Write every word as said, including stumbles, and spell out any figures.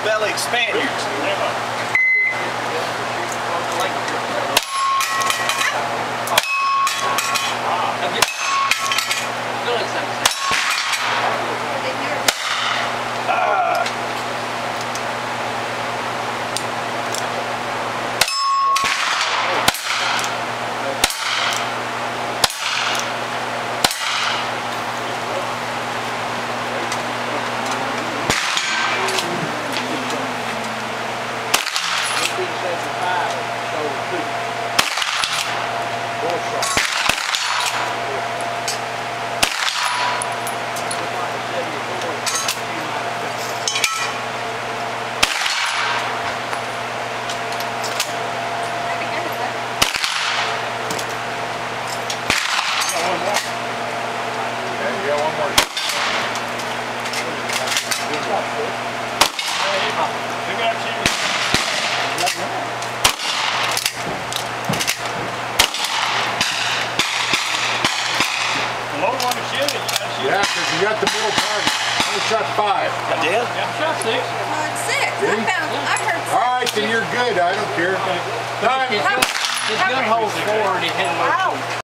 belly Spaniards. Yeah, because you got the middle target. I only shot five. I did? I shot six. Uh, six. I found, I heard six. All right, then you're good. I don't care. Time. His gun holds four and it hit low.